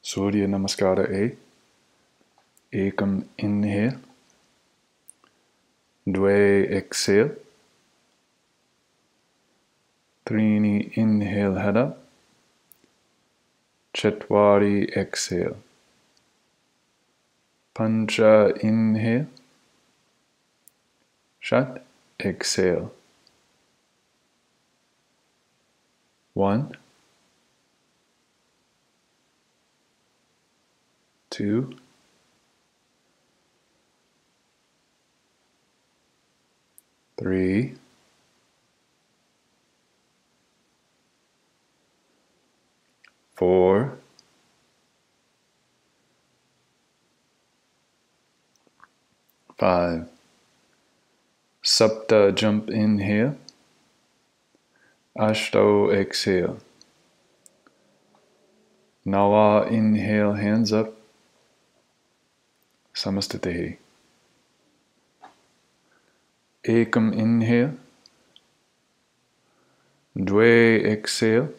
Surya Namaskara A. Ekam inhale. Dve exhale. Trini inhale, head up. Chatwari exhale. Pancha inhale. Shat exhale. 1, 2, 3, 4, 5. Sapta jump inhale. Ashto exhale. Nava inhale, hands up. Samastitihi. Ekam inhale. Dve exhale.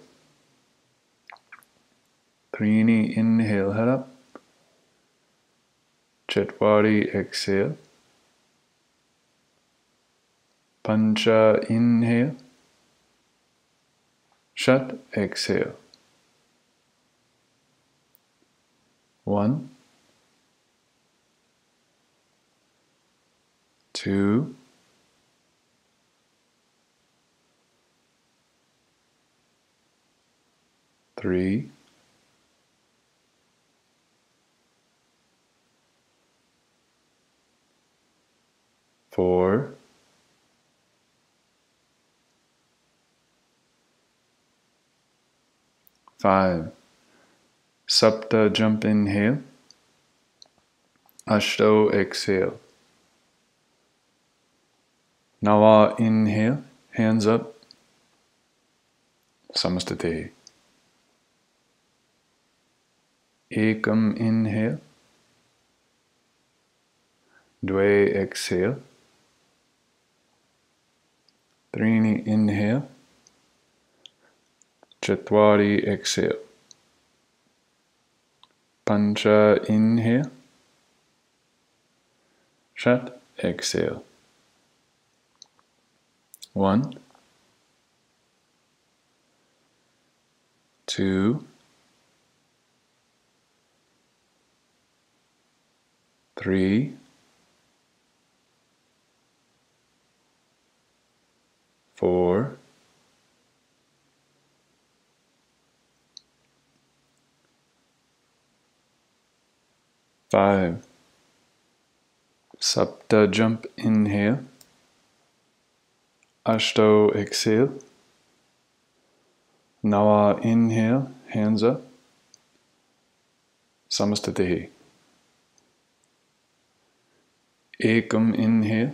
Trini inhale, head up. Chatwari exhale. Pancha inhale. Shat exhale. 1, 2, 3, 4, 5. Sapta jump inhale. Ashto exhale. Nava inhale, hands up. Samastitihi. Ekam inhale. Dve exhale. Trini inhale. Chatwari exhale. Pancha inhale. Shat exhale. 1, 2, 3, 4, 5. Sapta jump inhale. Ashto exhale. Nava inhale, hands up. Samastitihi. Ekam inhale.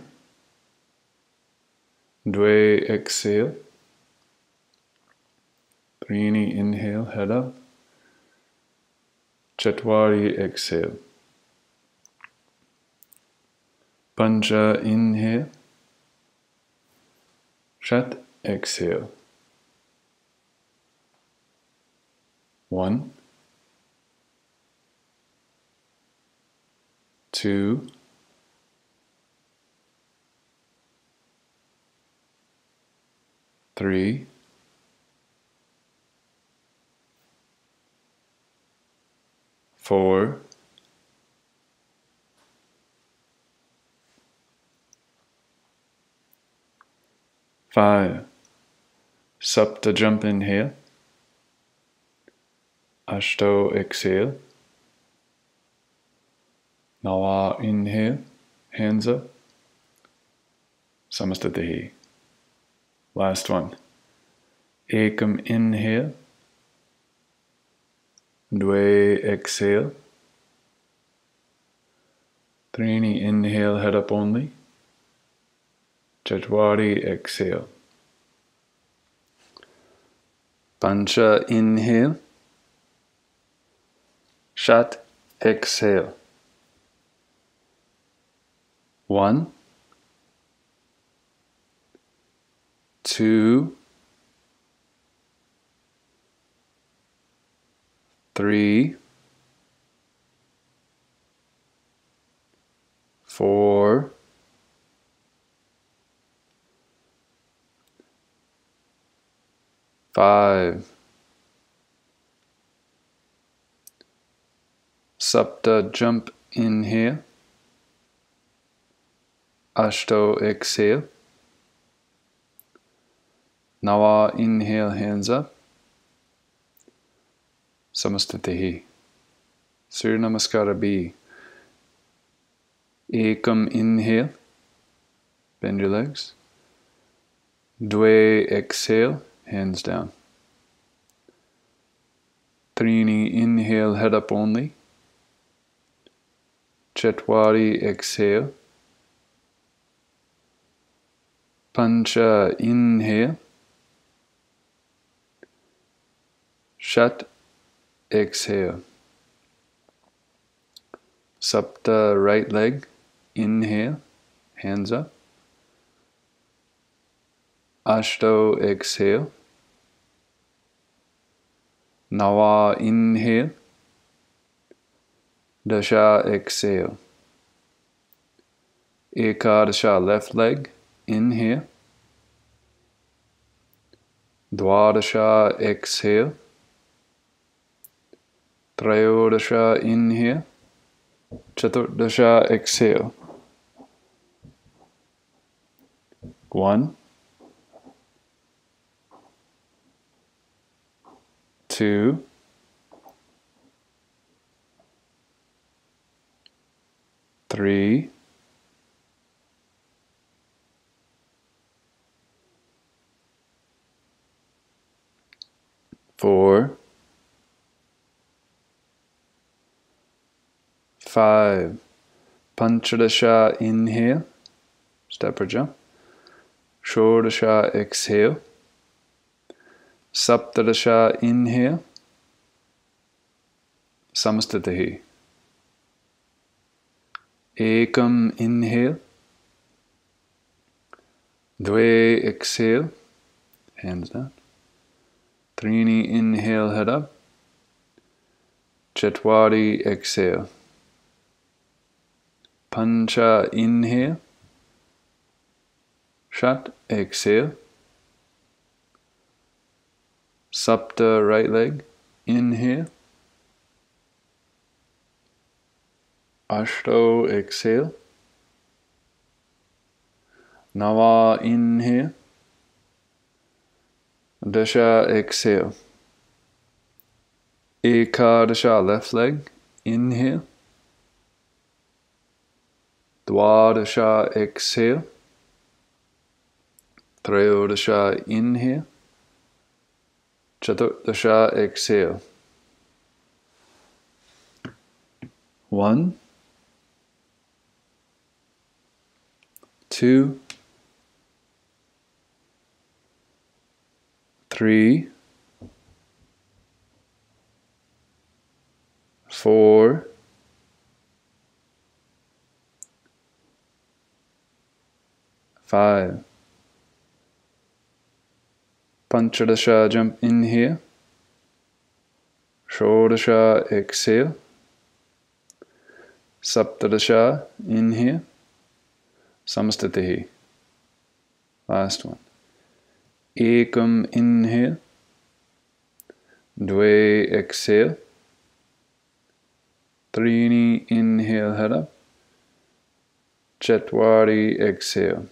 Dve exhale. Trini inhale, head up. Chatwari exhale. Pancha inhale. Shat exhale. 1, 2, 3, 4, 5. Sapta jump inhale. Ashto exhale. Nava inhale, hands up. Samastitihi. Last one. Ekam inhale. Dve exhale. Trini inhale, head up only. Chatwari exhale. Pancha inhale. Shat exhale. 1, 2, 3, 4, 5, Sapta jump, inhale, Ashto exhale, Nava inhale, hands up, Samastitihi. Surya Namaskara B. Ekam inhale, bend your legs. Dve exhale, hands down. Trini inhale, head up only. Chatwari exhale. Pancha inhale. Shat exhale. Sapta right leg, inhale, hands up. Ashto exhale. Nava inhale. Dasha exhale. Ekadasha left leg, inhale. Dwadasha exhale. Trayodasha inhale. Chaturdasha exhale. 1, 2, 3, 4, 5. Panchadasha inhale, step or jump. Shodasha exhale. Saptadasha inhale. Samastitihi. Ekam inhale. Dve exhale, hands down. Trini inhale, head up. Chatwari exhale. Pancha inhale. Shat exhale. Sapta right leg, inhale. Ashto exhale. Nava inhale. Dasha exhale. Ekadasha left leg, inhale. Dwadasha exhale. Trayodasha inhale. Chaturdasha exhale. 1, 2, 3, 4, 5. Panchadasha jump, inhale. Shodasha exhale. Saptadasha inhale. Samastitihi. Last one. Ekam inhale. Dve exhale. Trini inhale, head up. Chatwari exhale.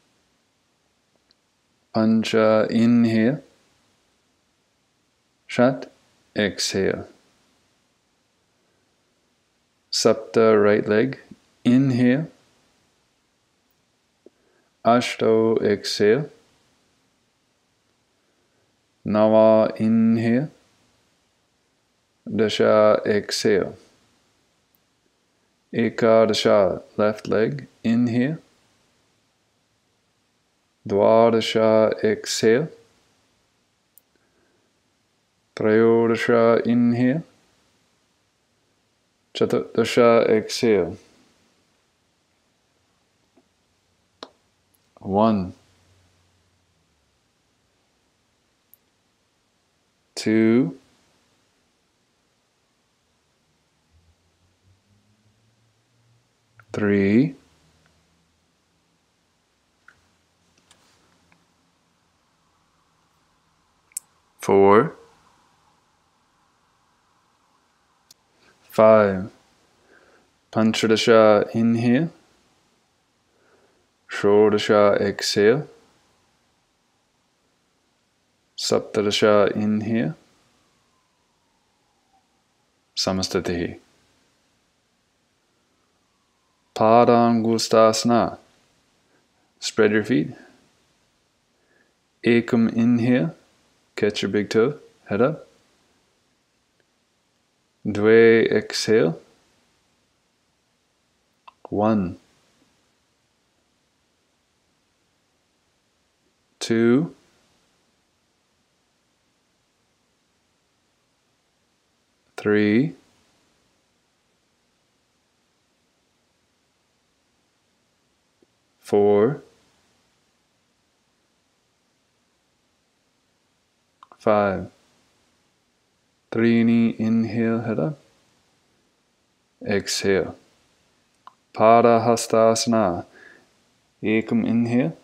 Pancha inhale. Shat exhale. Sapta right leg, inhale. Ashto exhale. Nava inhale. Dasha exhale. Ekadasha left leg, inhale. Dwadasha exhale. Trayodasha inhale. Chaturdasha exhale. 1, 2, 3, 4, 5. Panchadasha inhale. Shodasha exhale. Saptadasha inhale. Samastatihi. Padangustasana. Spread your feet. Ekam inhale. Catch your big toe. Head up. Dve exhale. 1, 2, 3, 4, 5. Trini inhale, head up. Exhale. Padahastasana. Ekam inhale.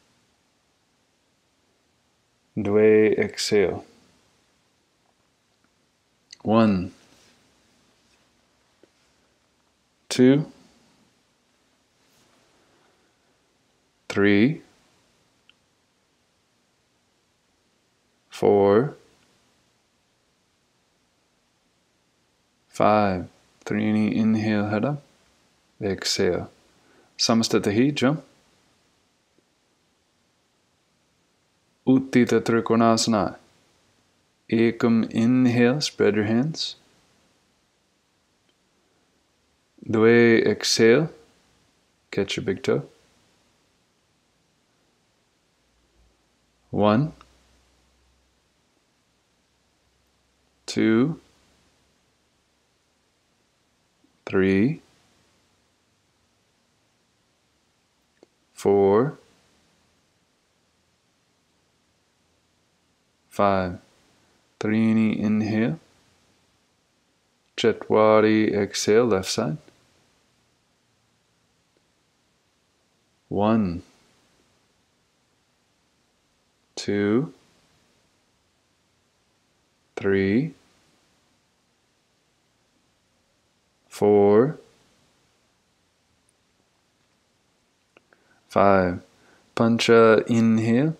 Dve exhale. 1, 2, 3, 4, 5. Trini inhale, head up. Exhale. Samastatihi, jump. Uttita Trikonasana. Ekam inhale, spread your hands. Dve exhale, catch your big toe. 1, 2, 3, 4, 5. Trini inhale. Chetwari exhale, left side. 1, 2, 3, 4, 5. Pancha inhale.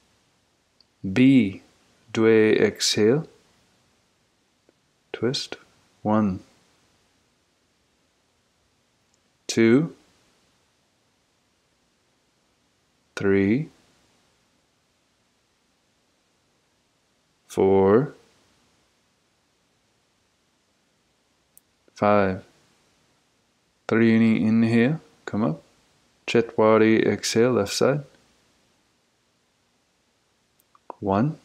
B. Dve exhale. Twist. 1, 2, 3, 4, 5. Trini inhale, come up. Chetwari exhale, left side. 1,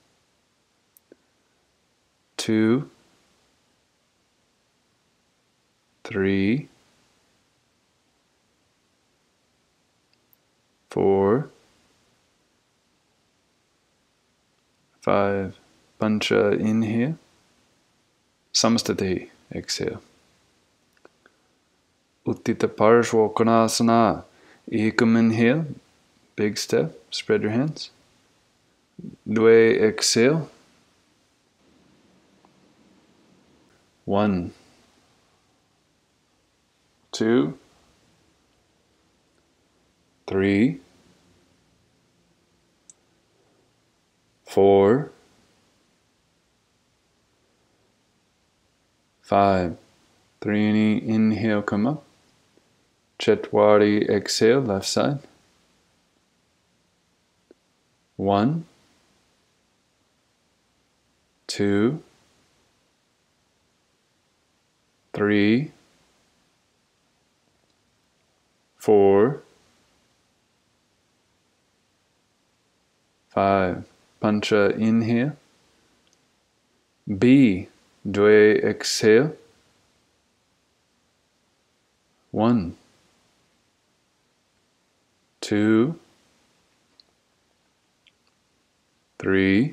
2, 3, 4, 5. Pancha inhale. Samastatihi, exhale. Uttita Parshvokonasana. Ekam inhale, big step, spread your hands. Dve exhale. 1, 2, 3, 4, 5. Trini inhale, come up. Chetwari exhale, left side. 1, 2, 3, 4, 5. Pancha inhale. B. Dve exhale. 1, 2, 3,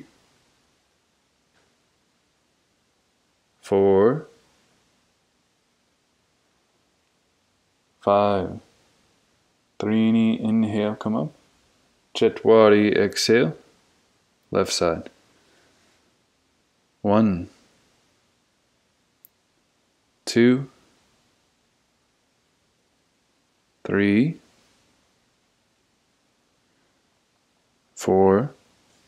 4, 5. Trini inhale, come up. Chetwari exhale, left side. 1, 2, 3, 4,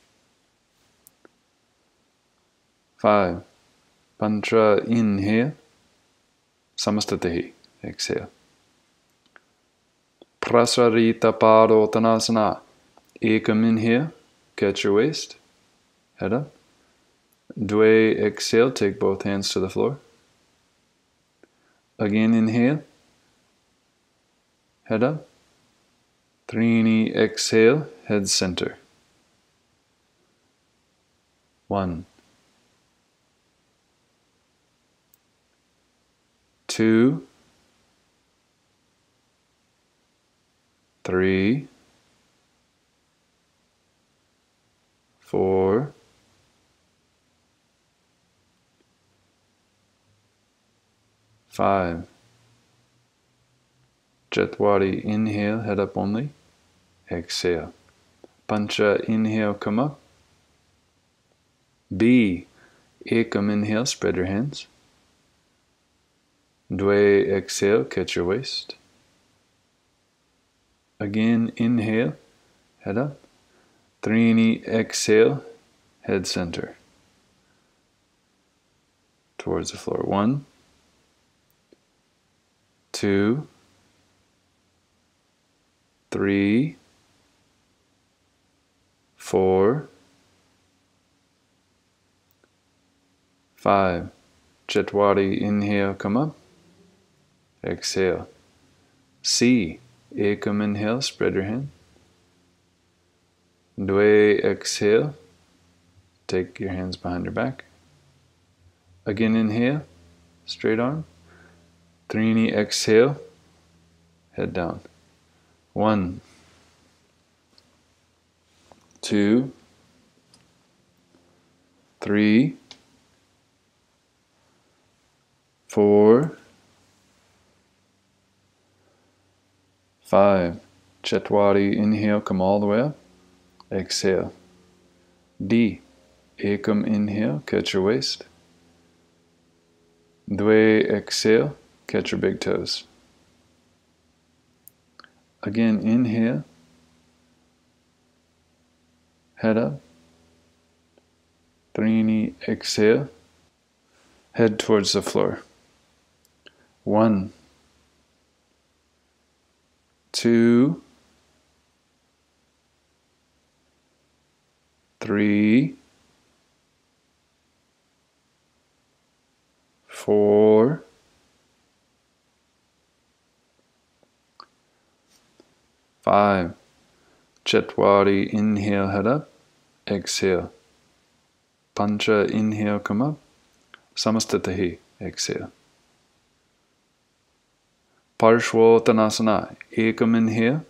5. Pancha, inhale. Samastatihi, exhale. Prasarita Padottanasana. Ekam, inhale, catch your waist, head up. Dve, exhale, take both hands to the floor. Again, inhale, head up. Trini, exhale, head center. 1, 2, 3, 4, 5. Jetwadi, inhale, head up only. Exhale. Pancha, inhale, come up. B, ekam, inhale, spread your hands. Dve, exhale, catch your waist. Again, inhale, head up. Trini, exhale, head center. Towards the floor. 1, 2, 3, 4, 5. Chetwadi, inhale, come up. Exhale. C, ekam, inhale, spread your hand. Dve, exhale, take your hands behind your back. Again, inhale, straight arm. Trini, exhale, head down. 1, 2, 3, 4, 5. Chetwadi, inhale, come all the way up. Exhale. D, ekam, inhale, catch your waist. Dve, exhale, catch your big toes. Again, inhale, head up. Trini, exhale, head towards the floor. 1, 2, 3, 4, 5. Chetwadi, inhale, head up. Exhale. Pancha, inhale, come up. Samastatahi, exhale. Parshvottanasana, ekam, inhale.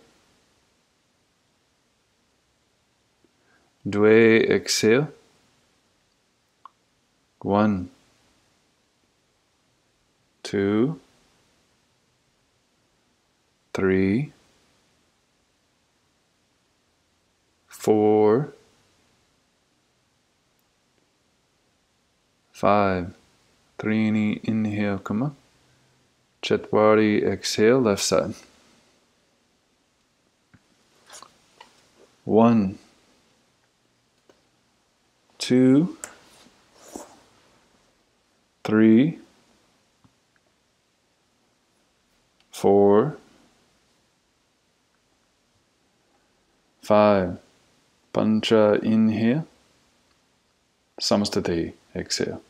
Dve, exhale. 1, 2, 3, 4, 5. Trini, inhale, come up. Chetwadi, exhale, left side. 1, 2, 3, 4, 5. Pancha, inhale. Samastati, exhale.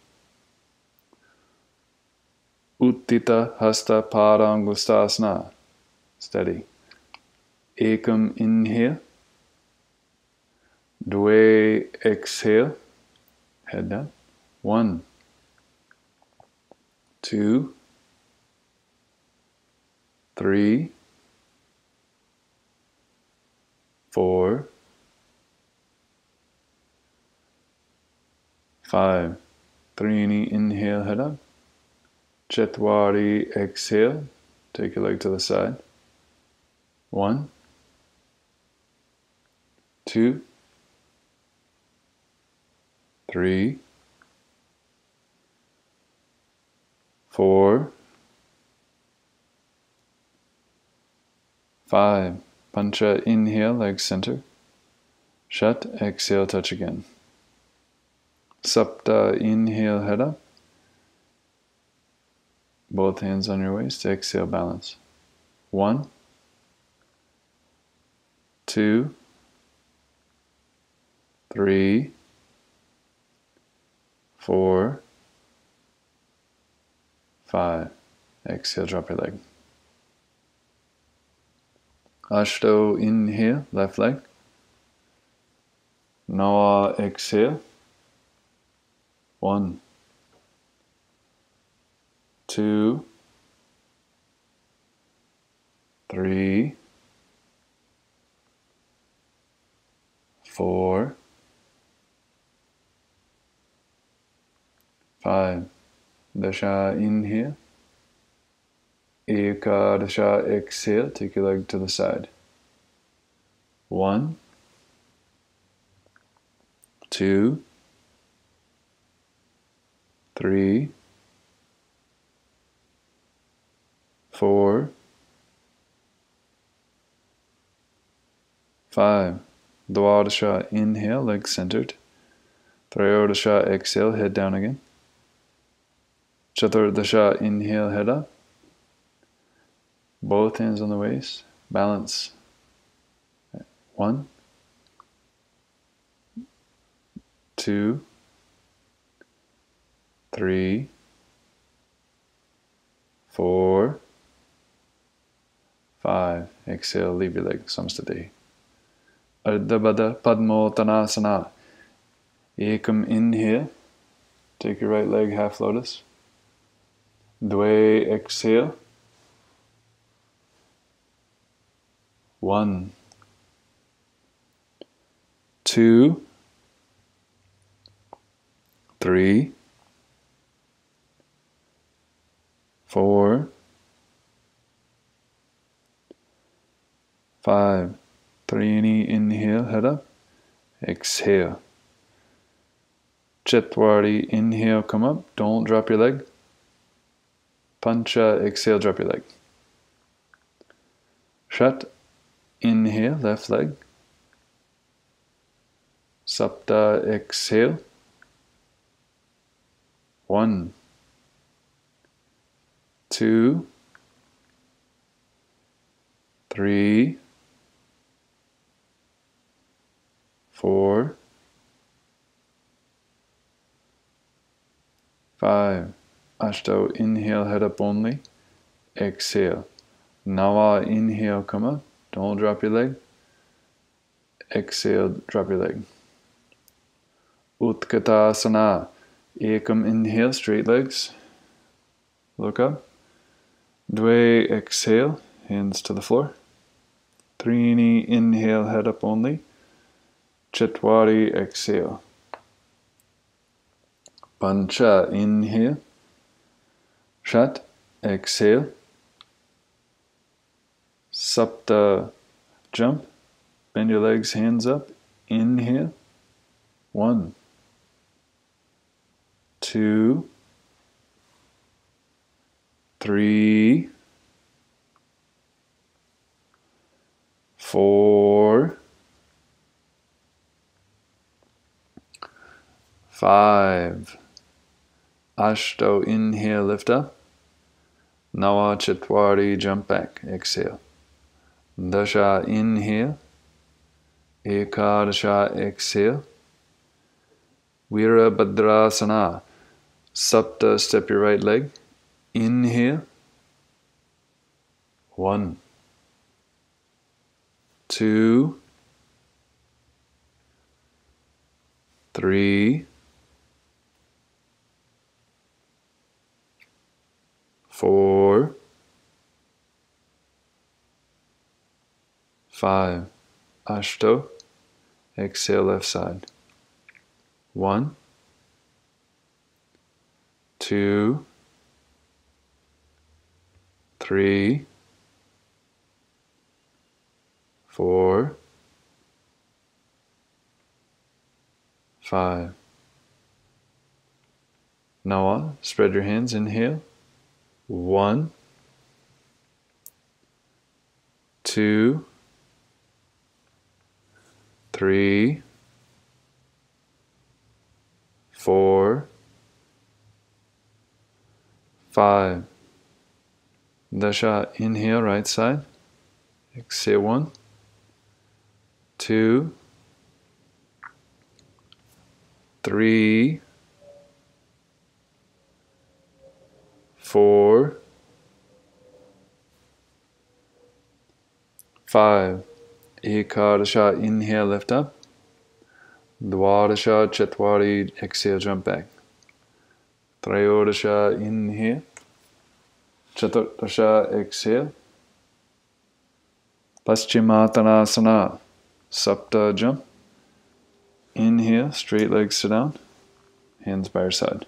Uttita hasta padangustasana. Steady. Ekam, inhale. Dve, exhale. Head down. 1, 2, 3, 4, 5. Trini, inhale, head up. Chetwadi, exhale. Take your leg to the side. 1, 2, 3, 4, 5. Pancha, inhale, legs center. Shat, exhale, touch again. Sapta, inhale, head up. Both hands on your waist, exhale, balance. 1, 2, 3, 4, 5. Exhale, drop your leg. Ashto, inhale, left leg. Nawa, exhale. 1, 2, 3, 4, 5. Dasha, inhale. Ekadasha, exhale. Take your leg to the side. 1, 2, 3, 4, 5. Dwadasha, inhale, legs centered. Trayodasha, exhale, head down again. Chaturdasha, inhale, head up. Both hands on the waist. Balance. 1, 2, 3, 4, 5. Exhale, leave your leg. Samstati. Ardha Baddha Padmottanasana. Ekam, inhale. Take your right leg, half lotus. Dve, exhale. 1, 2, 3, 4, 5. Trini, inhale, head up. Exhale. Chetwari, inhale, come up. Don't drop your leg. Pancha, exhale, drop your leg. Shat, inhale, left leg. Sapta, exhale. 1, 2, 3, 4, 5. Ashto, inhale, head up only. Exhale. Nawa, inhale, come up. Don't drop your leg. Exhale, drop your leg. Utkatasana. Ekam, inhale, straight legs. Look up. Dve, exhale, hands to the floor. Trini, inhale, head up only. Chatwari, exhale. Pancha, inhale. Shat, exhale. Sapta, jump. Bend your legs, hands up. Inhale. 1, 2, 3, 4, 5. Ashto, inhale, lift up. Nawa, Chatwari, jump back. Exhale. Dasha, inhale. Ekadasha, exhale. Virabhadrasana. Sapta, step your right leg. Inhale. 1, 2, 3, 4, 5. Ashto. Exhale, left side. 1, 2, 3, 4, 5. Nawa, spread your hands, inhale. 1, 2, 3, 4, 5. Dasha, inhale, right side. Exhale, 1, 2, 3, 4, 5. Ekadasha, inhale, lift up. Dwadasha, Chatwari, exhale, jump back. Trayodasha, inhale. Chaturdasha, exhale. Paschimottanasana, Sapta, jump. Inhale, straight legs sit down. Hands by your side.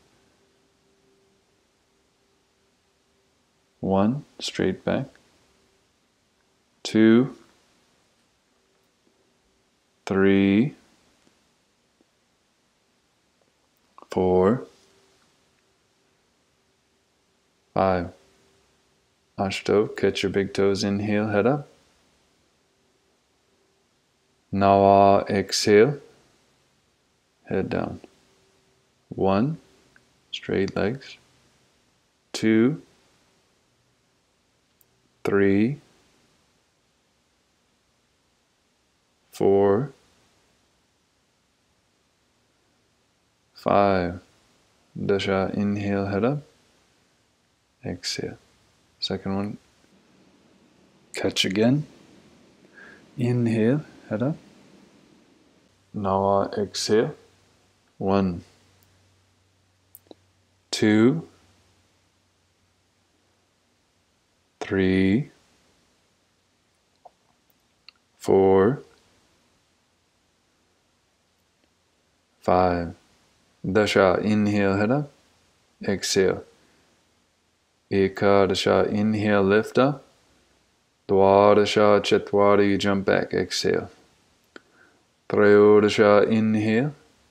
1, straight back. 2, 3, 4, 5. Ashto, catch your big toes, inhale, head up. Nawa, exhale, head down. 1, straight legs. 2, 3, 4, 5. Dasha, inhale, head up. Exhale. Second one. Catch again. Inhale, head up. Nawa, exhale. 1, 2, 3, 4, 5. Dasha, inhale, head up. Exhale. Ekadasha, inhale, lift up. Dwadasha, Chatwari, jump back, exhale. Trayodasha, inhale.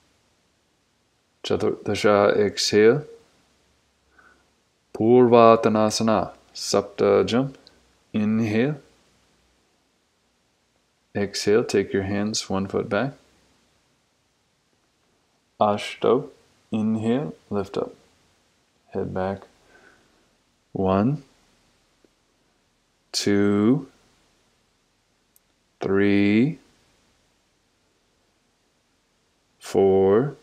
Chaturdasha, exhale. Purvattanasana, Sapta, jump. Inhale. Exhale, take your hands 1 foot back. Ashto, inhale, lift up. Head back. 1, 2, 3, 4,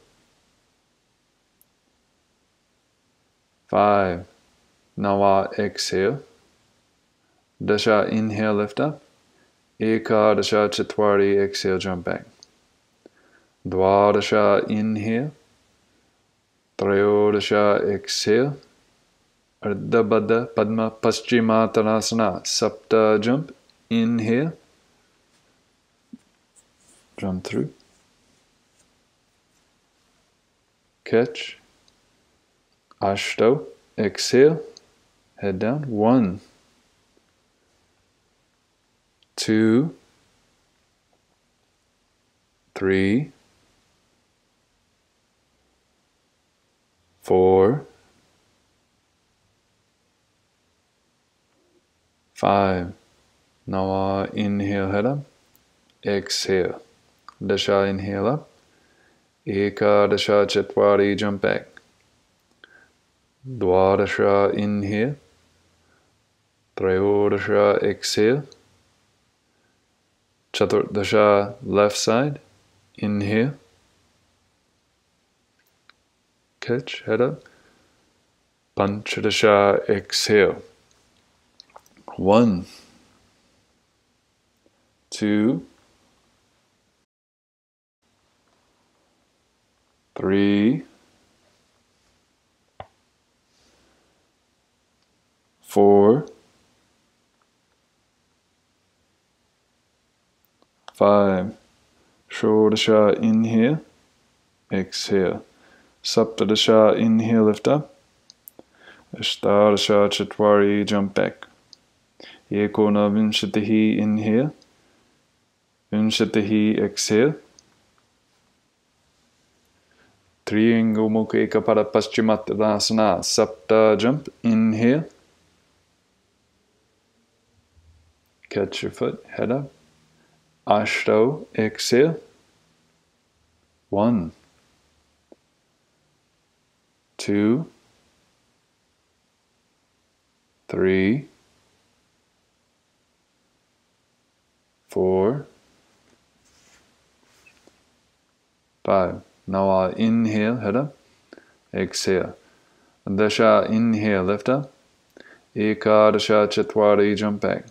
5. Nawa, exhale. Dasha, inhale, lift up. Ekadasha, Chatwari, exhale, jump back. Dwadasha, inhale. Trayodasha, exhale. Ardha Baddha Padma Paschimottanasana, Sapta, jump. Inhale. Jump through. Catch. Ashto. Exhale. Head down. 1, 2, 3, 4, 5. Nawa, inhale, head up. Exhale. Dasha, inhale up. Ekadasha, Chatwari, jump back. Dwadasha, inhale. Trayodasha, exhale. Chaturdasha, left side. Inhale. Catch, head up. Panchadasha, exhale. 1, 2, 3, 4, 5. Shodasha, inhale. Exhale. Saptadasha, inhale, lift up. Ashtadasha, Chatwari, jump back. Ekona Vinshatihi, inhale. Vinshatihi, exhale. Triangomukha Ekapada Paschimottanasana, Sapta, jump. Inhale. inhale. Catch your foot, head up. Ashto, exhale. 1, 2, 3, 4, 5. Now I'll inhale, head up. Exhale. Dasha, inhale, lift up. Ekadasha, Chatwari, jump back.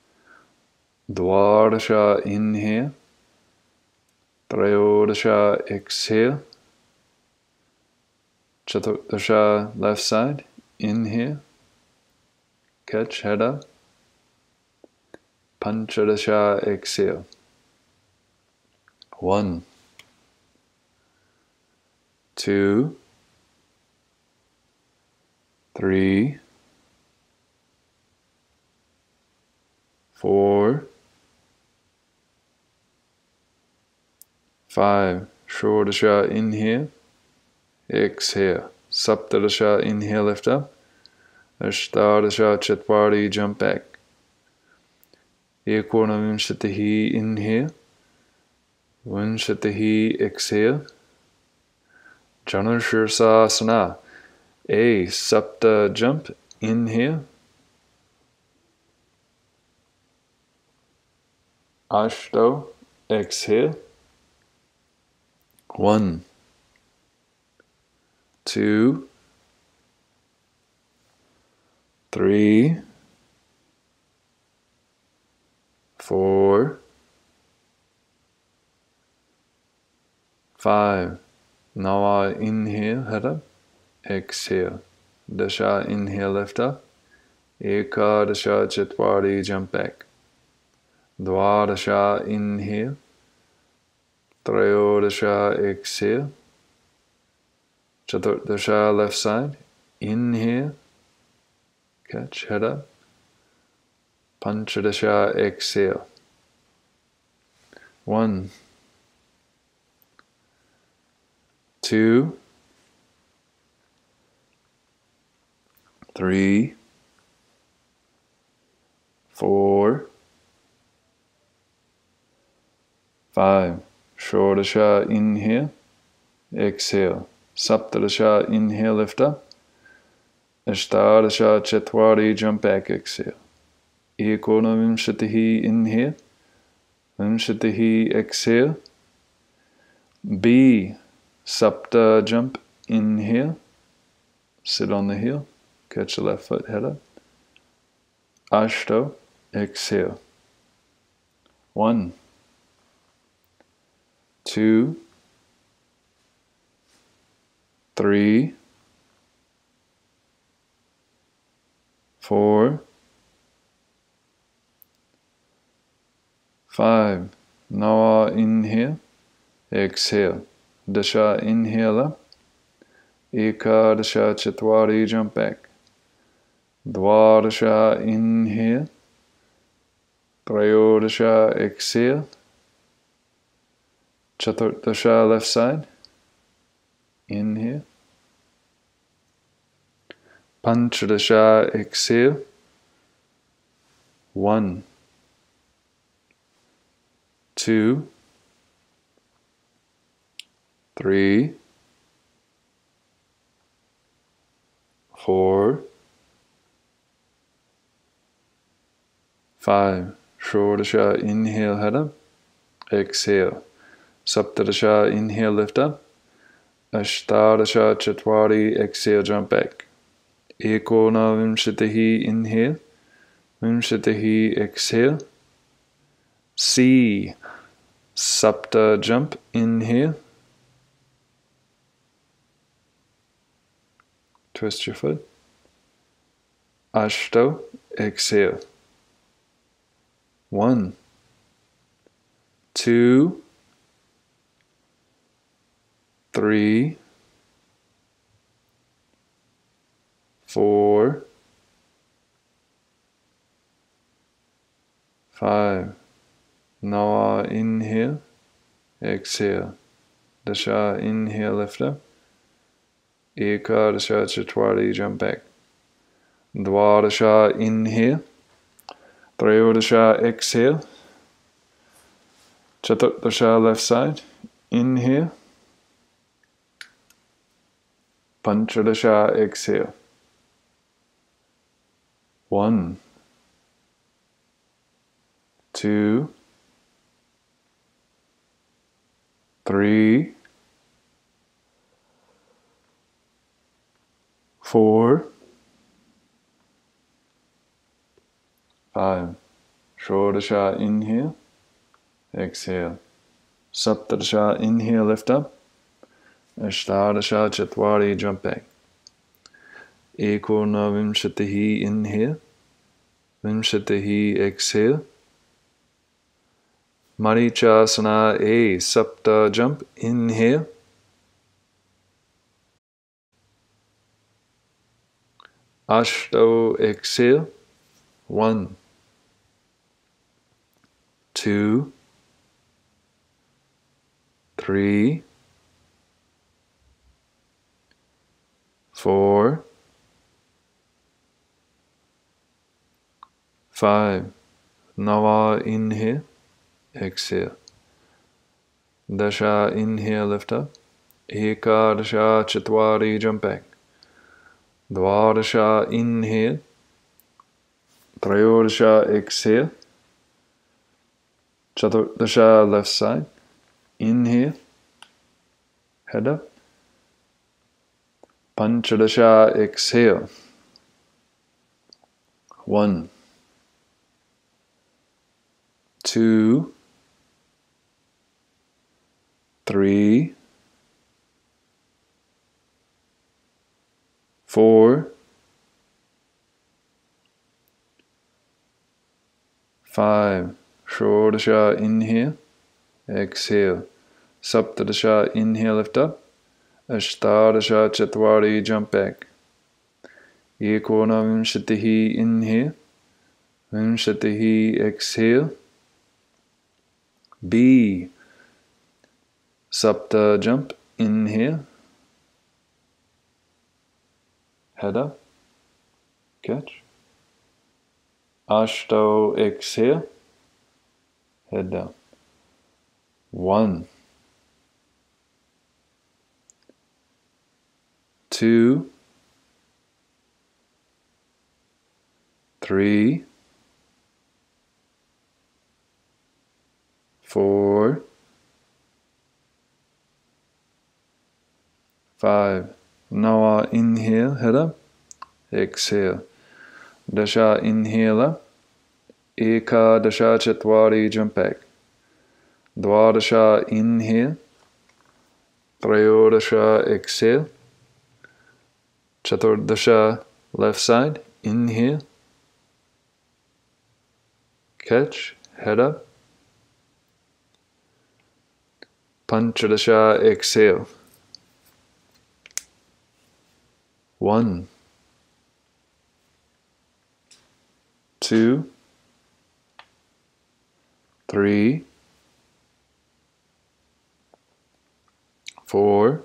Dwadasha, inhale. Trayodasha, exhale. Chaturdasha, left side. Inhale. Catch, head up. Panchadasha, exhale. 1, 2, 3, 4, 5. Shodasha, inhale. Exhale. Saptadasha, inhale, lift up. Ashtadasha, Chatwari, jump back. Ekonavimshatihi, inhale. Vinshatihi, exhale. Janushirsasana. A sapta jump, inhale. Ashto, exhale. 1, 2, 3, 4, 5. Now I inhale, head up. Exhale. Dasha, inhale, lift up. Ekadasha, Chatwari, jump back. Dwadasha, inhale. Trayodasha, exhale. Chaturdasha, left side. Inhale. Catch, head up. Panchadasha, exhale. 1, 2, 3, 4, 5. Shodasha, inhale. Exhale. Saptadasha, inhale, lift up. Ashtadasha, Chatwari, jump back, exhale. Ekonavimshatihi, inhale. Vimshatihi, exhale. B, sapta jump, inhale. Sit on the heel. Catch the left foot, head up. Ashto, exhale. 1, 2, 3, 4, 5. Now inhale. Exhale. Dasha, inhale up. Ekadasha, Chatwari, jump back. Dwadasha, inhale. Trayodasha, exhale. Chaturdasha, left side. Inhale. Panchadasha, exhale. 1, 2, 3, 4, 5. Shodasha, inhale, head up. Exhale. Saptadasha, inhale, lift up. Ashtadasha, Chatwari, exhale, jump back. Ekonavimshatihi, inhale. Vimshatihi, exhale. C, sapta jump, inhale. Twist your foot. Ashto, exhale. 1, 2, 3, 4, 5. Now inhale, exhale. Dasha, inhale, lift up. Ekadasha, Chatwari, jump back. Dwadasha, inhale. Trayodasha, exhale. Chaturdasha, left side. Inhale. Panchadasha, exhale. 1, 2, 3, 4, 5. Shodasha, inhale. Exhale. Saptadasha, inhale, lift up. Ashtadasha, Chatwari, jump back. Ekonavimshatihi, inhale. Vimshatihi, exhale. Marichasana, A, Sapta, jump, inhale. Ashto, exhale. 1, 2, 3, 4, 5. Nava, inhale, exhale. Dasha, inhale, lift up. Ekadasha, Chatwari, jump back. Dwadasha, inhale. Trayodasha, exhale. Chaturdasha, left side. Inhale. Head up. Panchadasha, exhale. 1, 2, 3, 4, 5. Shodasha, inhale, exhale. Saptadasha, inhale, lift up. Ashtadasha, Chatwari, jump back. Ekonavimshatihi, inhale. Vimshatihi, exhale. B. Sapta, jump, inhale. Head up. Catch. Ashto, exhale. Head down. 1, 2, 3, 4, 5. Now inhale, head up. Exhale. Dasha, inhale up. Ekadasha, Chatwari, jump back. Dwadasha, inhale. Trayodasha, exhale. Chaturdasha, left side. Inhale. Catch. Head up. Panchadasha, exhale. 1, 2, 3, 4,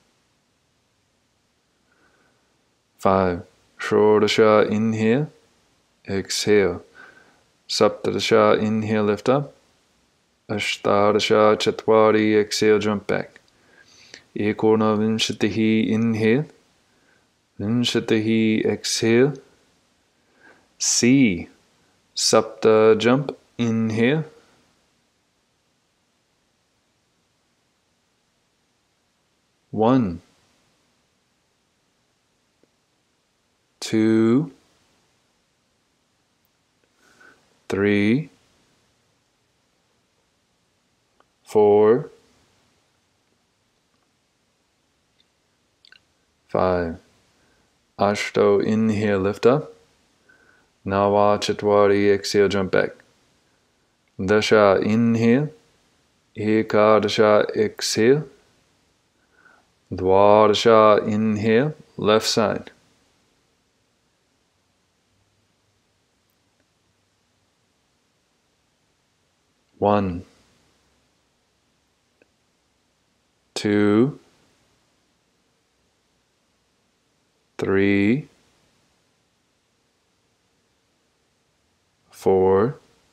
5. Shodasha, inhale, exhale. Saptadasha, inhale, lift up. Ashtadasha, Chatwari, exhale, jump back. Ekonavimshatihi, inhale. Vimshatihi, exhale. C. Sapta, jump, inhale. One, 2, 3, 4, 5. Ashto, inhale, lift up. Nava, Chatwari, exhale, jump back. Dasha, inhale. Ekadasha, exhale. Dwadasha, inhale, left side. One, 2, 3, 4,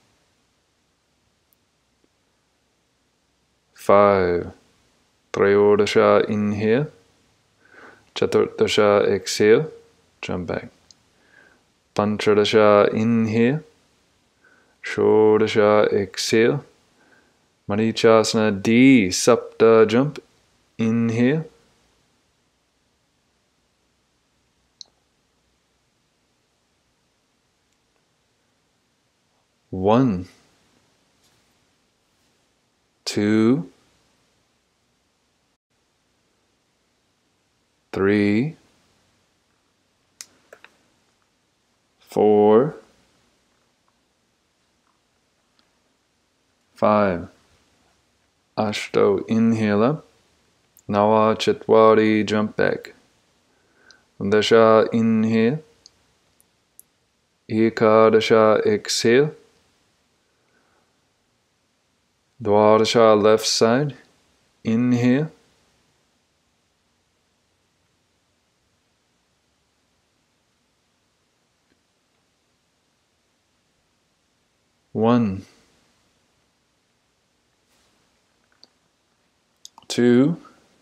5. Trayodasha, inhale. Chaturtasha, exhale. Jump back. Panchadasha, inhale. Shodasha, exhale. Marichasana D, Sapta, jump. Inhale. One, 2, 3, 4, 5. Ashto, inhale up. Nawa Chatwari, jump back. Dasha, inhale. Ekadasha, exhale. Dwadasha, left side. Inhale. One, 2,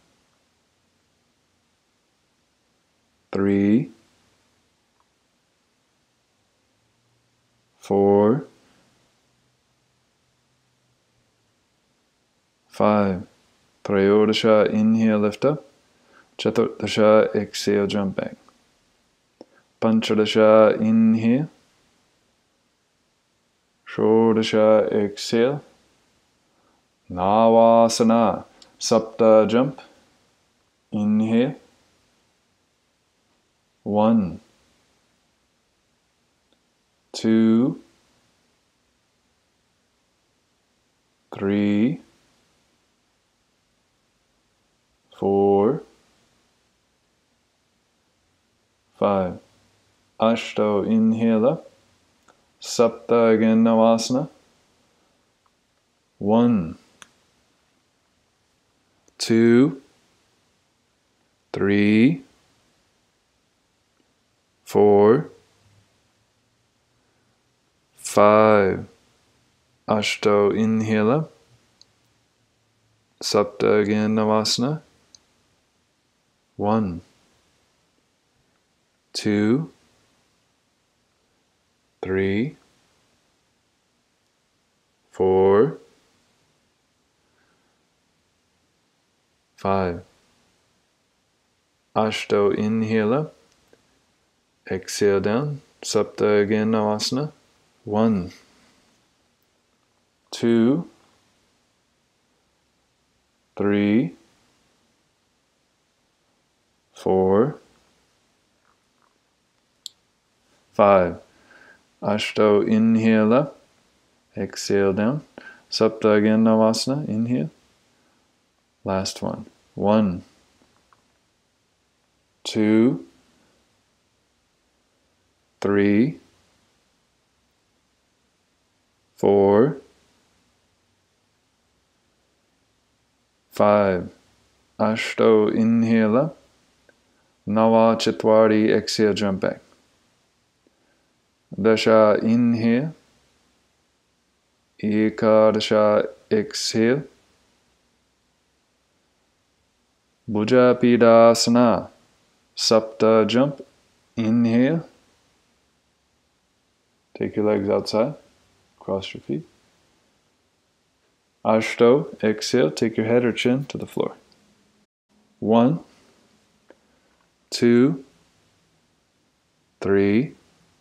3, 4, 5. Trayodasha, inhale, lift up. Chaturtasha, exhale, jump back. Panchadasha, inhale. Shodasha, exhale. Navasana, Sapta, jump. Inhale. 1, 2, 3, 4, 5. Ashto, inhale up. Sapta, again, Navasana. 1, 2, 3, 4, 5. Ashto, inhale up. Sapta, again, Navasana. 1, 2, 3, 4, 5. Ashto, inhale up. Exhale down. Sapta, again, Navasana. 1, 2, 3, 4, 5. Ashto, inhale up. Exhale down. Sapta, again, Navasana. Inhale. Last one. 1, 2, 3, 4, 5. Ashto, inhale up. Nava Chatwari, exhale, jump back. Dasha, inhale. Ekadasha, exhale. Bhujapidasana, Sapta, jump. Inhale. Take your legs outside. Cross your feet. Ashto, exhale. Take your head or chin to the floor. 1, 2, 3,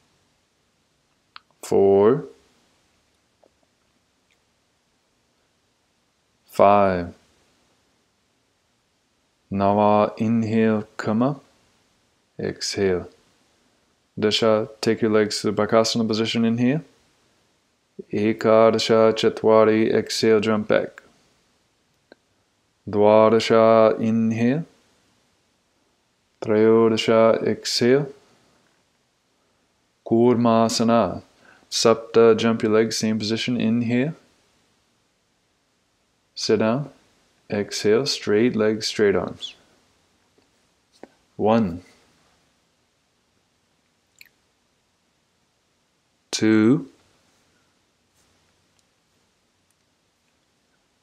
4, 5. Nava, inhale, come up. Exhale. Dasha, take your legs to the Bakasana position, inhale. Ekadasha, Chatwari, exhale, jump back. Dwadasha, inhale. Trayodasha, exhale. Kurmasana, Sapta, jump your legs, same position, inhale. Sit down. Exhale, straight legs, straight arms. 1, 2,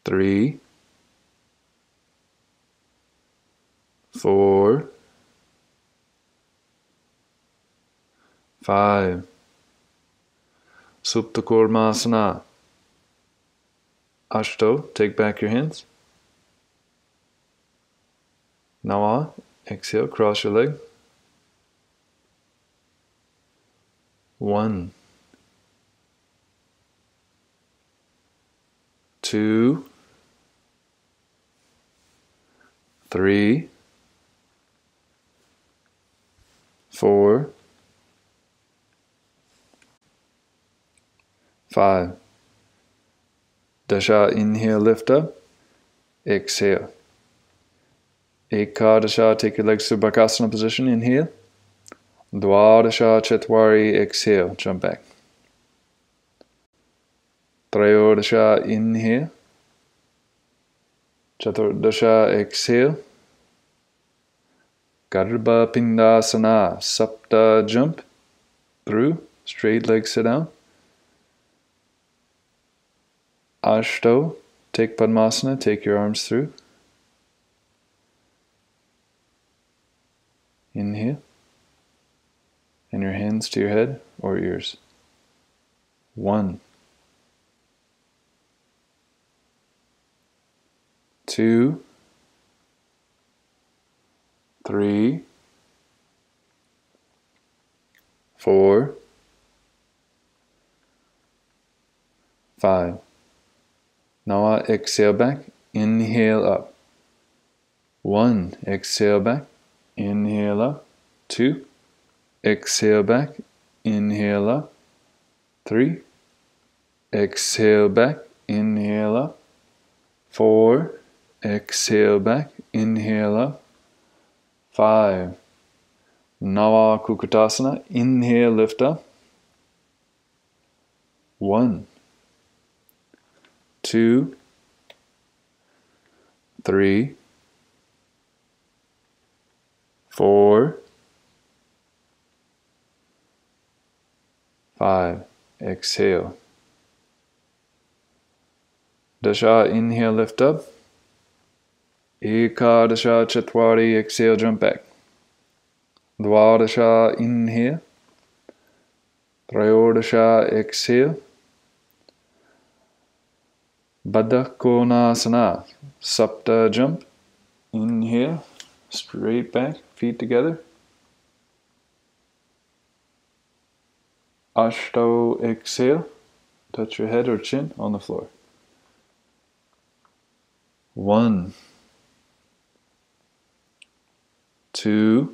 3, 4, 5. Supta Kurmasana. Ashto, take back your hands. Nawa, exhale, cross your leg. 1, 2, 3, 4, 5. Dasha, inhale, lift up. Exhale. Ekadasha, take your legs to Bakasana position. Inhale. Dwadasha, Chatwari, exhale, jump back. Trayodasha, inhale. Chaturdasha, exhale. Garbha Pindasana, Sapta, jump through. Straight leg, sit down. Ashto, take Padmasana, take your arms through. Inhale. And your hands to your head or ears. 1, 2, 3, 4, 5. Now exhale back, inhale up. 1, exhale back, inhale up. 2, exhale back, inhale up. 3, exhale back, inhale up. 4, exhale back, inhale up. 5, Nava Kukutasana, inhale, lift up. 1, 2, 3, 4, 5. Exhale. Dasha, inhale, lift up. Ekadasha, Chatwari, exhale, jump back. Dwadasha, inhale. Trayodasha, exhale. Baddha Konasana, Sapta, jump. Inhale, straight back, feet together. Ashto, exhale. Touch your head or chin on the floor. 1, 2,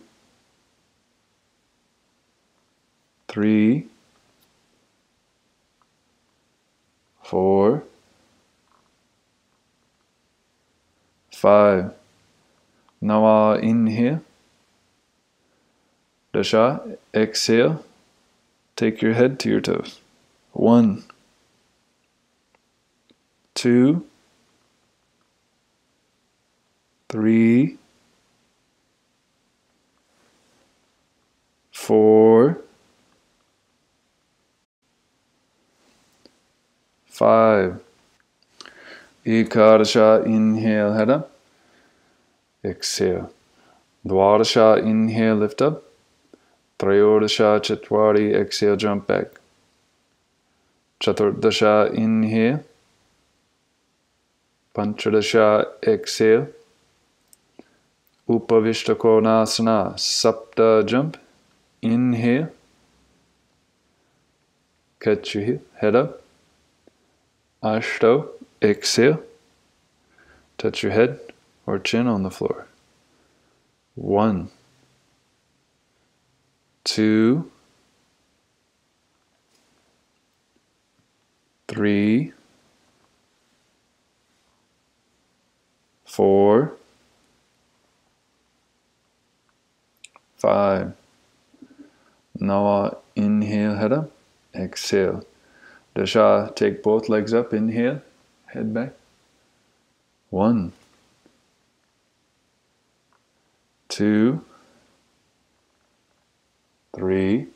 3, 4, 5. Now inhale. Dasha, exhale. Take your head to your toes. 1, 2, 3, 4, 5. Ekadasha, inhale, head up. Exhale. Dwadasha, inhale, lift up. Trayodasha, Chatwari, exhale, jump back. Chaturdasha, inhale. Panchadasha, exhale. Upavishta Konasana, Sapta, jump. Inhale. Catch your heel, head up. Ashto, exhale. Touch your head or chin on the floor. 1, 2, 3, 4, 5. Now inhale, head up. Exhale. Dasha, take both legs up. Inhale, head back. 1, 2, 3,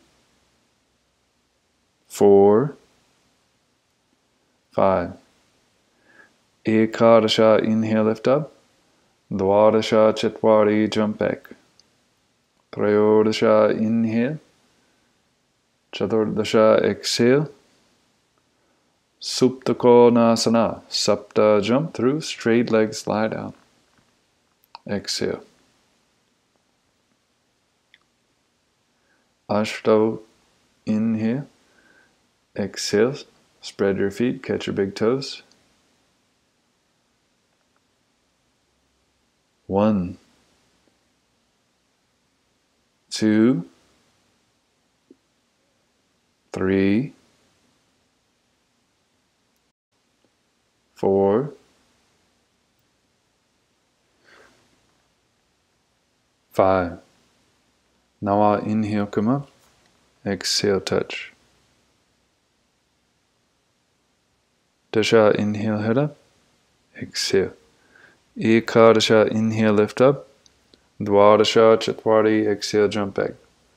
4, 5. Ekadasha, inhale, lift up. Dwadasha, Chatwari, jump back. Trayodasha, inhale. Chaturdasha, exhale. Suptakonasana, Sapta, jump through, straight legs lie down. Exhale. Ashto, inhale. Exhale, spread your feet, catch your big toes. 1, 2, 3, 4, 5. Now I'll inhale, come up. Exhale, touch. Dasha, inhale, head up. Exhale. Ekadasha, inhale, lift up. Dwadasha, Chatwari, exhale, jump back.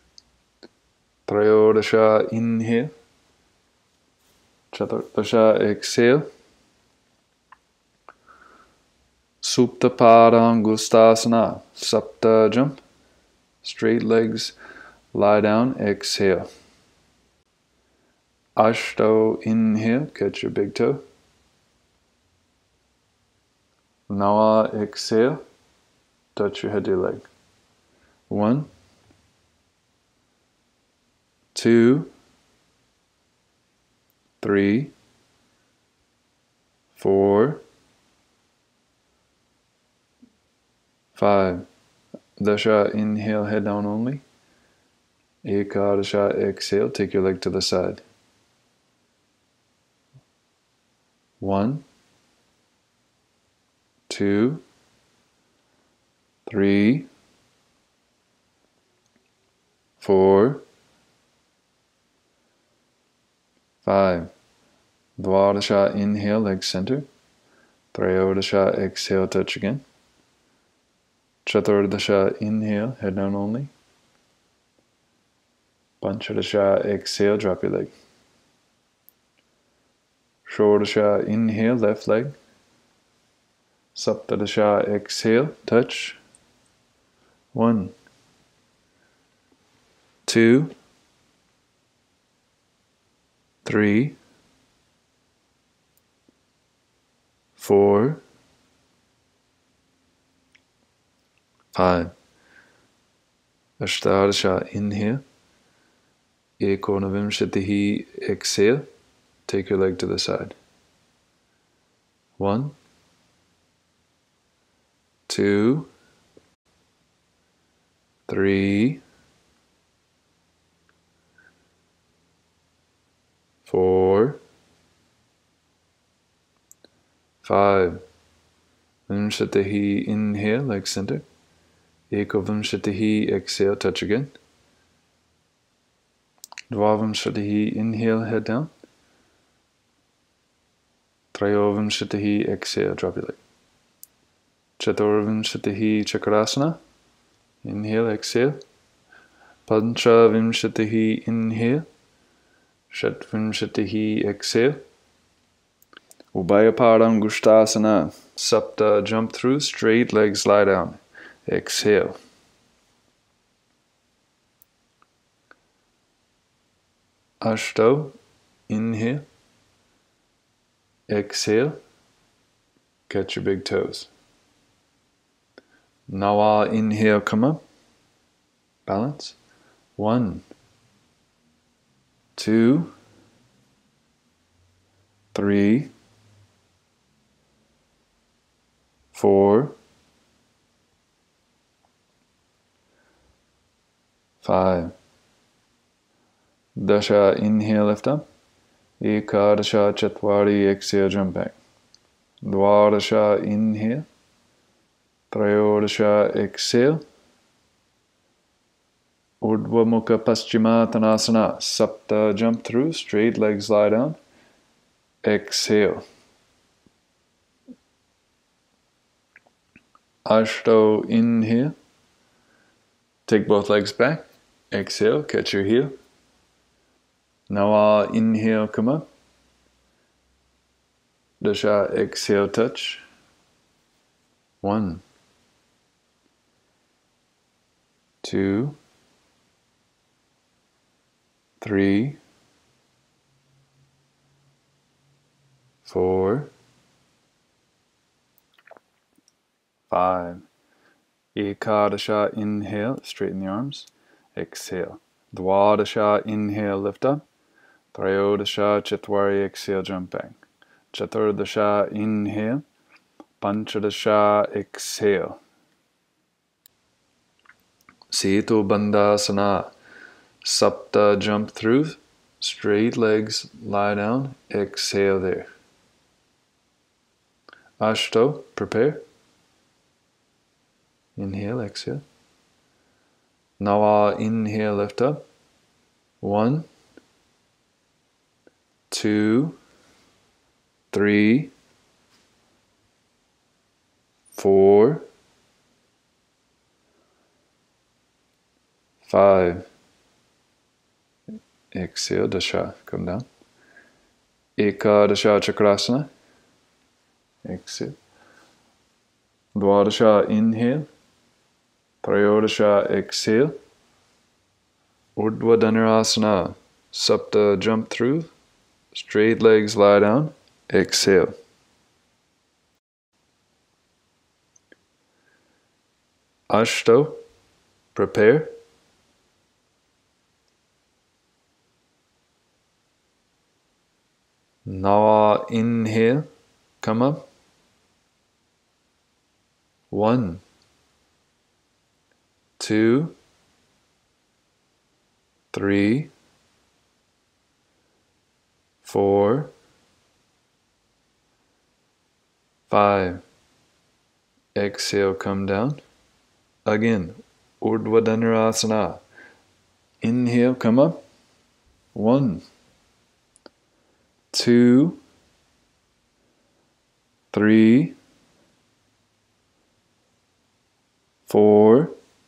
Trayodasha, inhale. Chaturdasha, exhale. Supta Padangustasana, Sapta, jump. Straight legs, lie down, exhale. Ashto, inhale, catch your big toe. Now exhale, touch your head to your leg. 1, 2, 3, 4, 5. Dasha, inhale, head down only. Ekadasha, exhale, take your leg to the side. 1, 2, 3, 4, 5. Dwadasha, inhale, leg center. Trayodasha, exhale, touch again. Chaturdasha, inhale, head down only. Panchadasha, exhale, drop your leg. Shodasha, inhale, left leg. Saptadasha, exhale, touch. 1, 2, 3, 4, 5. Ashtadasha, inhale. Ekonavimshatihi, exhale. Take your leg to the side. 1, 2, 3, 4, 5. Vimshatihi, inhale, leg center. Ekovimshatihi, exhale, touch again. Dvavimshatihi, inhale, head down. Trayovimshatihi, exhale, drop your leg. Chaturvimshatihi, Chakrasana. Inhale, exhale. Panchavimshatihi, inhale. Shatvimshatihi, exhale. Ubhayapadangustasana, Sapta, jump through, straight legs lie down. Exhale. Ashto, inhale. Exhale. Catch your big toes. Now I'll inhale, come up. Balance. 1, 2, 3, 4, 5. Dasha, inhale, lift up. Ekadasha, Chatwari, exhale, jump back. Dwadasha, inhale. Trayodasha, exhale. Urdhva Mukha Paschimottanasana, Sapta, jump through, straight legs lie down. Exhale. Ashto, inhale. Take both legs back. Exhale, catch your heel. Now I'll inhale, come up. Dasha, exhale, touch. 1, 2, 3, 4, 5. Ekadasha, inhale, straighten the arms. Exhale. Dwadasha, inhale, lift up. Trayodasha, Chatwari, exhale, jump back. Chaturdasha, inhale. Panchadasha, exhale. Setu Bandhasana. Sapta, jump through. Straight legs, lie down. Exhale there. Ashto, prepare. Inhale, exhale. Nawa, inhale, lift up. 1, 2, 3, 4, 5. Exhale, Dasha, come down. Ekadasha Chakrasana. Exhale. Dwadasha, inhale. Trayodasha, exhale. Urdhva Dhanurasana. Sapta, jump through. Straight legs, lie down. Exhale. Ashto, prepare. Nawa, inhale, come up. 1, 2, 3, 4, 5. Exhale, come down. Again, Urdhva Dhanurasana. Inhale, come up. 1, 2, 3, 4,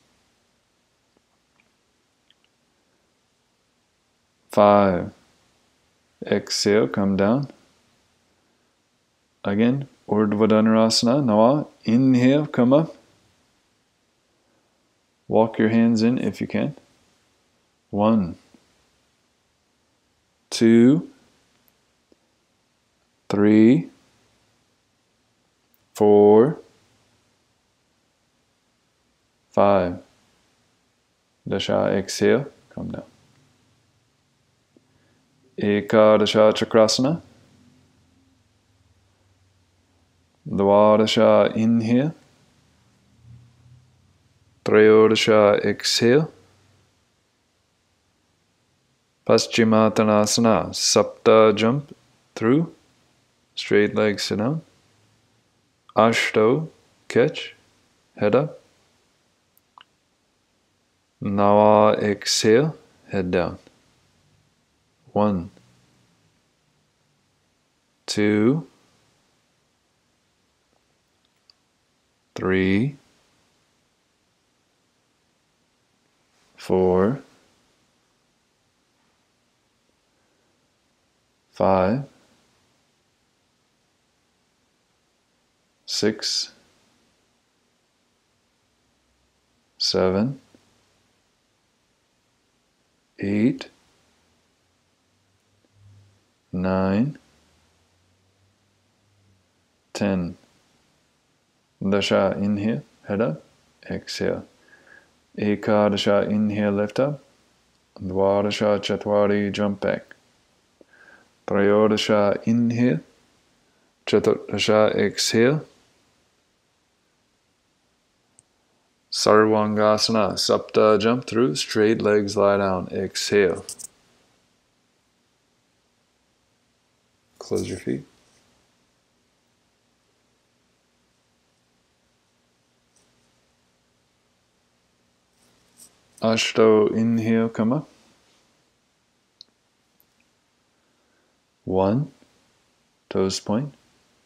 5. Exhale, come down. Again, Urdhva Dhanurasana. Nawa, inhale, come up. Walk your hands in if you can. 1, 2, 3, 4, 5. Dasha, exhale, come down. Ekadasha Chakrasana. Dwadasha, inhale. Trayodasha, exhale. Paschimottanasana. Sapta, jump through. Straight legs, sit down. Ashto, catch. Head up. Nawa, exhale. Head down. 1, 2, 3, 4, 5, 6, 7, 8, 9, 10. Dasha, inhale, head up, exhale. Ekadasha, inhale, lift up. Dwadasha, Chatwari, jump back. Trayodasha, inhale. Chaturdasha, exhale. Sarvangasana, Sapta, jump through. Straight legs, lie down, exhale. Close your feet. Ashto, inhale, come up. 1, toes point.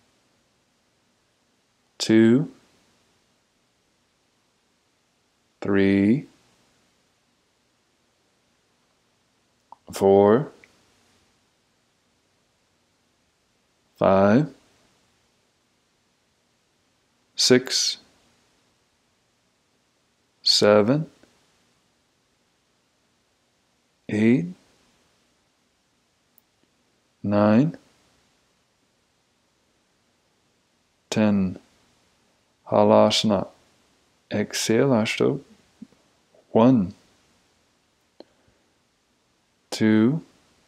2, 3, 4, 5, 6, 7, 8, 9, 10. Halasana. Exhale, Ashto. 1, 2,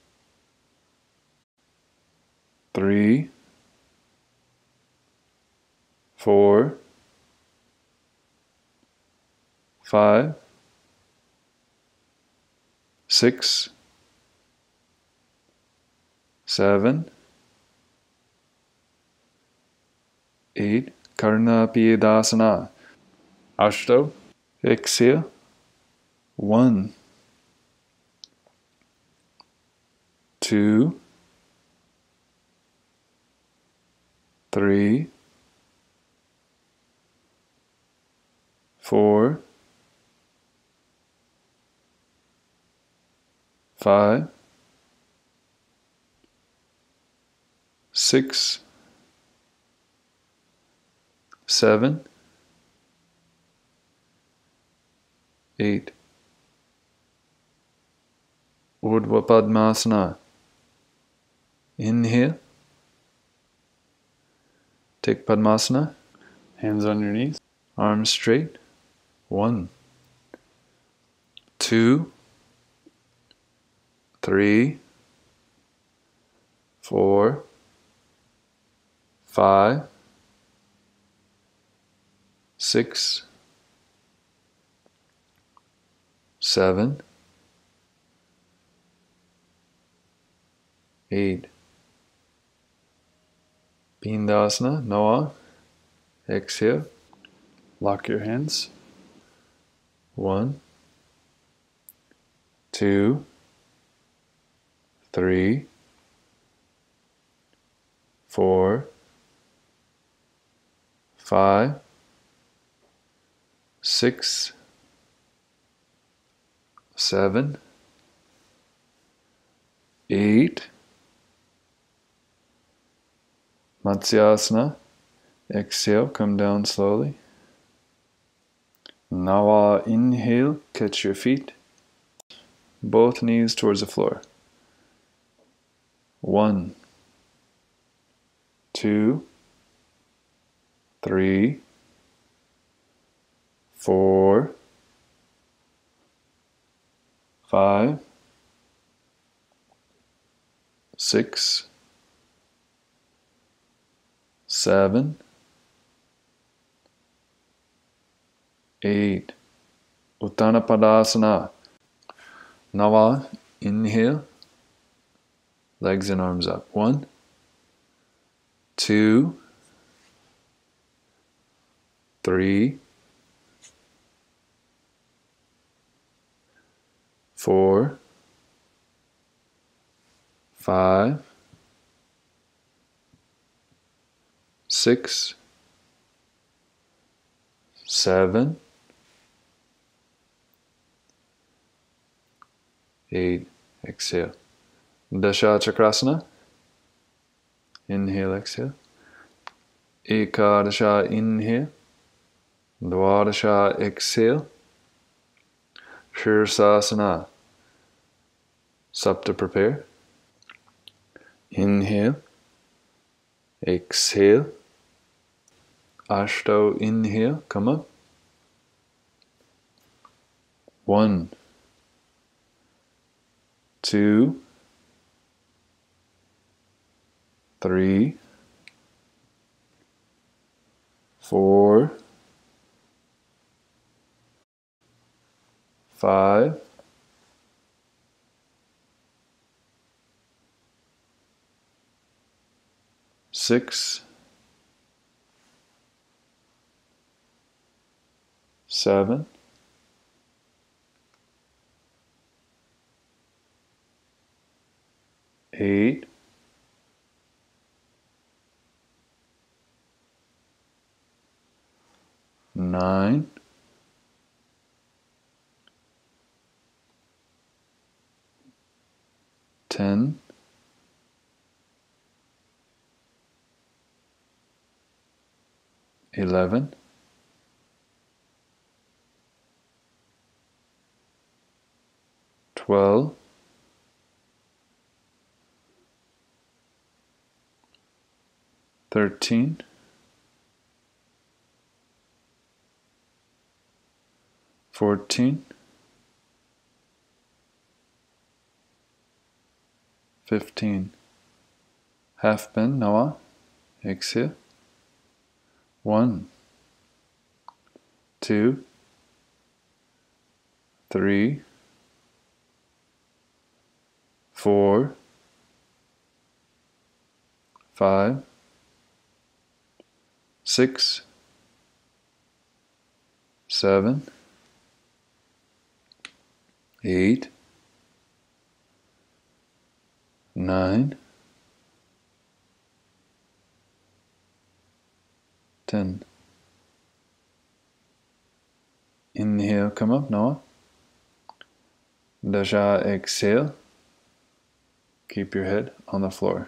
3, 4, 5, 6, 7, 8. Karna Piyadasana. Ashto. Exhale. 1, 2, 3, 4, 5, 6, 7, 8. Urdhva Padmasana. Inhale. Take Padmasana. Hands on your knees. Arms straight. 1, 2, 3, 4, 5, 6, 7, 8. Pindasana. Noah. Exhale. Lock your hands. 1, 2, 3, 4, 5, 6, 7, 8. Matsyasana. Exhale, come down slowly. Nawa, inhale, catch your feet. Both knees towards the floor. 1, 2, 3, 4, 5, 6, 7, 8. Uttanapadasana. Nava, inhale, legs and arms up. 1, 2, 3, 4, 5, 6, 7, 8. Exhale. Dasha Chakrasana. Inhale, exhale. Ekadasha, inhale. Dwadasha, exhale. Shirsasana. Sapta, prepare. Inhale. Exhale. Ashto, inhale. Come up. 1, 2, 3, 4, 5, 6, 7, 8, 9, 10, 11, 11, 12, 13, 14, 15. Half bend, Noah. Exhale. 1, 2, 3, 4, 5, 6, 7, 8, 9, 10. Inhale, come up, Noah. Dasha, exhale. Keep your head on the floor.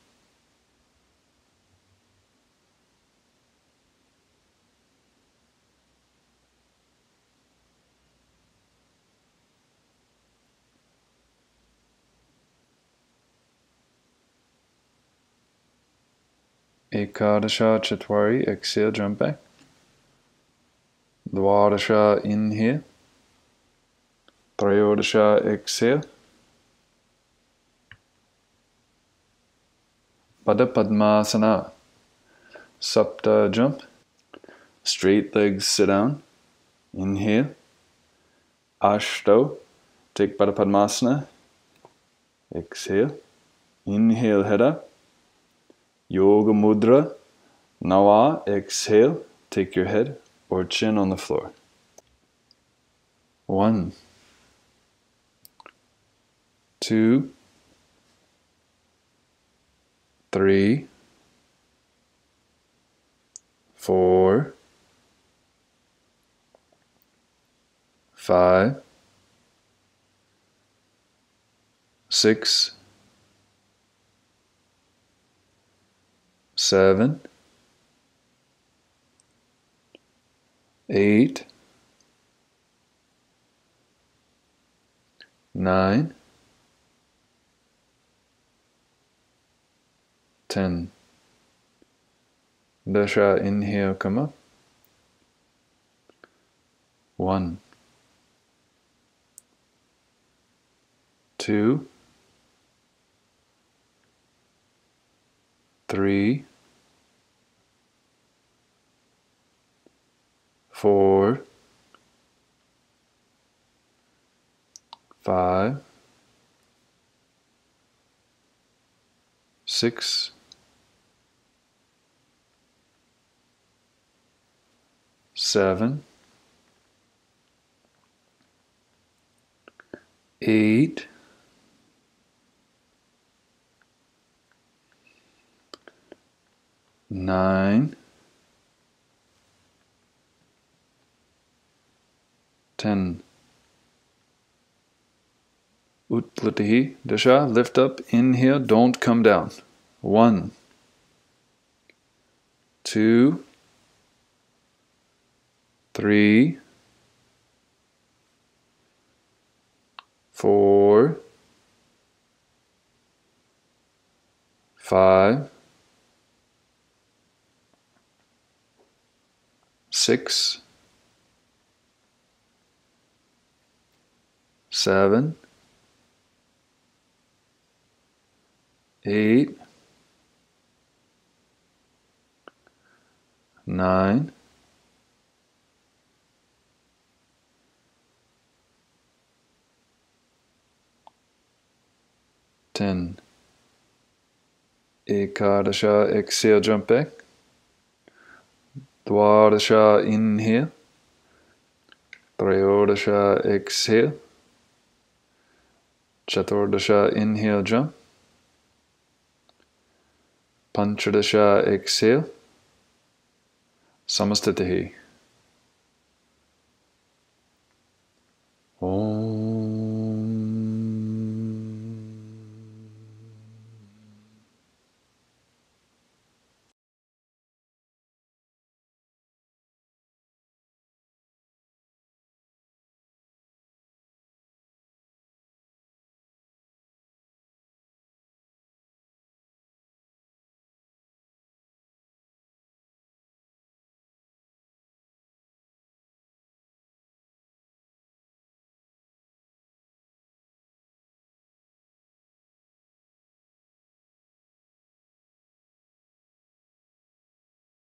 Ekadasha Chatwari, exhale, jump back. Dwadasha, inhale. Trayodasha, exhale. Pada Padmasana, Sapta, jump. Straight legs, sit down. Inhale. Ashto, take Pada Padmasana. Exhale. Inhale, head up. Yoga Mudra. Nawa, exhale. Take your head or chin on the floor. 1, 2, 3, 4, 5, 6, 7, 8, 9, 10. Dasha, inhale, come up. 1, 2, 3, 4, 5, 6, 7, 8, 9, 10. Utplatihi, Dasha, lift up, inhale, don't come down. 1, 2, 3, 4, 5, 6, 7, 8, 9, 10. Ekadasha, exhale, jump back. Dwadasha, inhale. Trayodasha, exhale. Chaturdasha, inhale, jump. Panchadasha, exhale. Samastitihi. Om.